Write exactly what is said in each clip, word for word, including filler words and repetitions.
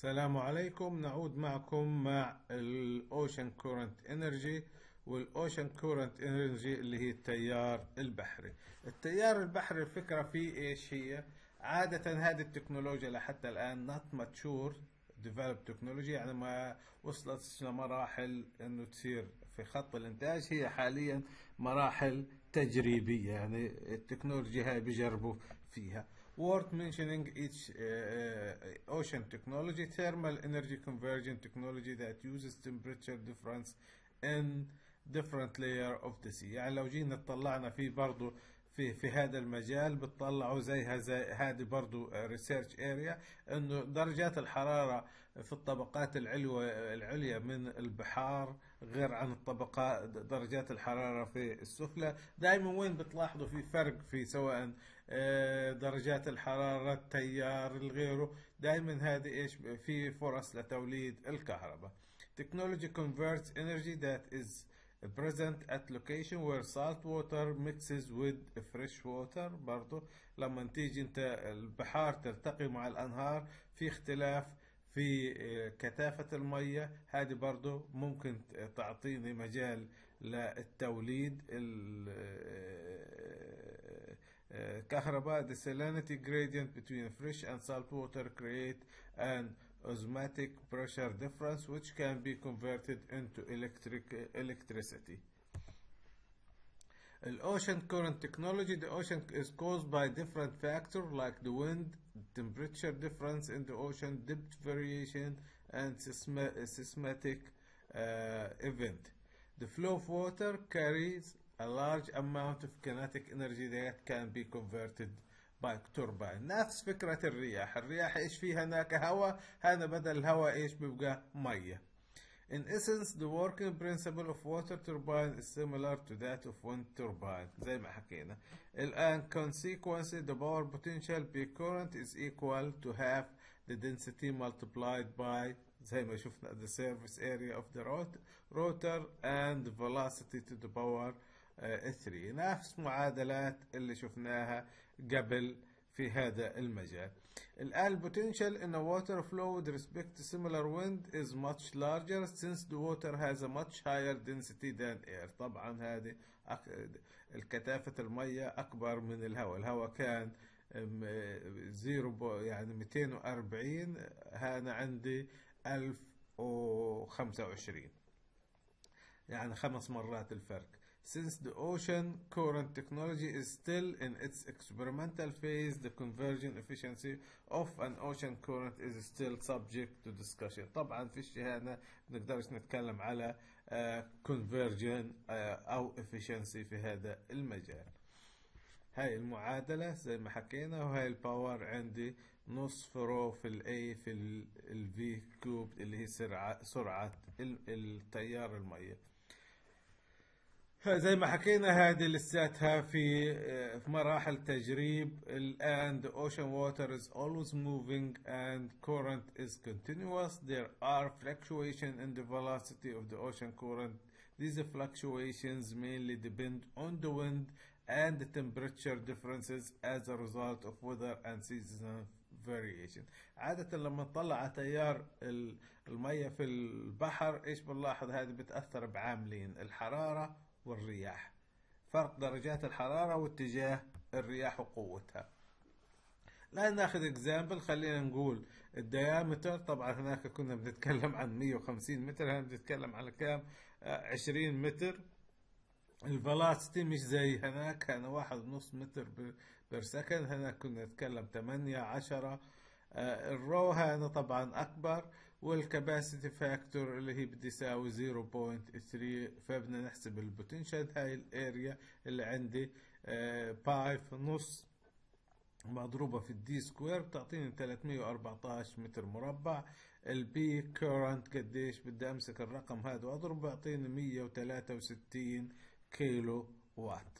السلام عليكم. نعود معكم مع الأوشن كورنت انرجي. والأوشن كورنت انرجي اللي هي التيار البحري. التيار البحري الفكرة فيه ايش هي؟ عادة هذه التكنولوجيا لحتى الآن not mature developed technology، يعني ما وصلت لمراحل انه تصير في خط الانتاج. هي حاليا مراحل تجريبية، يعني التكنولوجيا هاي بيجربوا فيها. Worth mentioning each uh, uh, ocean technology, thermal energy conversion technology that uses temperature difference in different layer of the sea. يعني لو جينا اطلعنا فيه برضو في في هذا المجال بتطلعوا زيها زي هذه برضو ريسيرش اريا، انه درجات الحرارة في الطبقات العلوية العليا من البحار غير عن الطبقات درجات الحرارة في السفلى. دائما وين بتلاحظوا في فرق في سواء درجات الحرارة التيار الغيره، دائما هذه ايش في فرص لتوليد الكهرباء. Technology converts energy that is present at location where salt water mixes with fresh water. برضو لما تيجي انت البحار تلتقي مع الانهار في اختلاف في كثافة المية، هذه برضو ممكن تعطيني مجال للتوليد الكهرباء. The salinity gradient between fresh and salt water create an osmotic pressure difference which can be converted into electric electricity. The ocean current technology, the ocean is caused by different factors like the wind, temperature difference in the ocean, depth variation, and seismic uh, event. The flow of water carries a large amount of kinetic energy that can be converted by turbine. نفس فكرة الرياح. الرياح ايش فيها؟ هناك هواء، هذا بدل الهواء ايش بيبقى مية. In essence, the working principle of water turbine is similar to that of wind turbine زي ما حكينا. الآن consequently the power potential per current is equal to half the density multiplied by زي ما شفنا the surface area of the rotor and the velocity to the power ثري. نفس معادلات اللي شفناها قبل في هذا المجال. الآن potential in a water flow with respect to similar wind is much larger since the water has a much higher density than air. طبعا هذه الكثافة المية أكبر من الهواء. الهواء كان زيرو يعني مئتين وأربعين، هنا عندي ألف وخمسة وعشرين، يعني خمس مرات الفرق. Since the ocean current technology is still in its experimental phase, the conversion efficiency of an ocean current is still subject to discussion. طبعا في الشهادة نقدرش نتكلم على uh, conversion uh, أو efficiency في هذا المجال. هاي المعادلة زي ما حكينا، وهاي الباور عندي نصف رو في الاي في الفي كوب اللي هي سرعة سرعة التيار المية. زي ما حكينا هذه لساتها في في مراحل تجريب. الآن the ocean water is always moving and current is continuous. There are fluctuations in the velocity of the ocean current. These fluctuations mainly depend on the wind and the temperature differences as a result of weather and seasonal variation. عادة لما نطلع على تيار المية في البحر ايش بنلاحظ؟ هذه بتأثر بعاملين الحرارة والرياح، فرق درجات الحرارة واتجاه الرياح وقوتها. الآن ناخذ اكزامبل، خلينا نقول الديامتر. طبعا هناك كنا بنتكلم عن مئة وخمسين متر، هنا بنتكلم على كام؟ عشرين متر. الفلاسيتي مش زي هناك، هنا واحد ونص متر بير سكند، هنا كنا نتكلم ثمانية عشرة. الرو هنا طبعا أكبر، والكاباسيتي فاكتور اللي هي بدي يساوي صفر فاصلة ثلاثة. فبدنا نحسب البوتنشال. هاي الاريا اللي عندي باي في نص مضروبة في الدي سكوير بتعطيني ثلاثمئة وأربعة عشر متر مربع. البي كورنت قديش؟ بدي امسك الرقم هذا واضرب بيعطيني مئة وثلاثة وستين كيلو وات.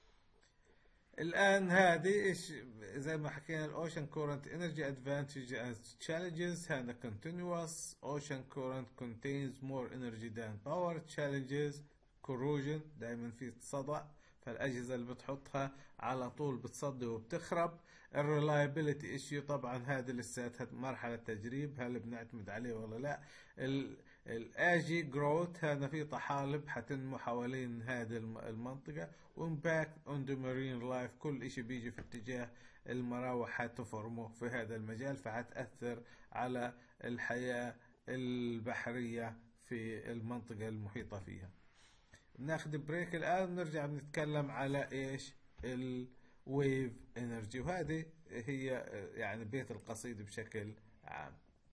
الآن هذه إيش زي ما حكينا الأوشن كورنت إنرجي أدفانتج and challenges. هذا continuous ocean current contains more energy than power. challenges corrosion، دائما في صدأ فالأجهزة اللي بتحطها على طول بتصدي وبتخرب. الريلايبيليتي ايشيو طبعا هذه لساتها مرحلة تجريب، هل بنعتمد عليه ولا لا. الاجي جروث هذا في طحالب حتنمو حوالين هذه المنطقة. وامباكت اون ذا مارين لايف، كل اشي بيجي في اتجاه المراوح حتفرمه في هذا المجال، فحتأثر على الحياة البحرية في المنطقة المحيطة فيها. بناخد بريك الآن، نرجع بنتكلم على إيش الويف انرجي، وهذه هي يعني بيت القصيدة بشكل عام.